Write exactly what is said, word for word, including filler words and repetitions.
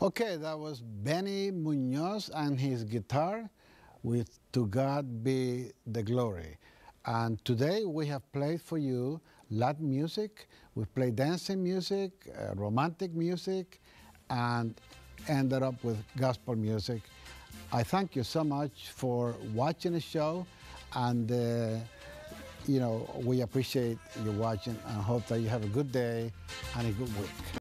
Okay, that was Benny Munoz and his guitar with To God Be the Glory. And today we have played for you Latin music, we've played dancing music, uh, romantic music, and ended up with gospel music. I thank you so much for watching the show, and uh, you know, we appreciate you watching and hope that you have a good day and a good week.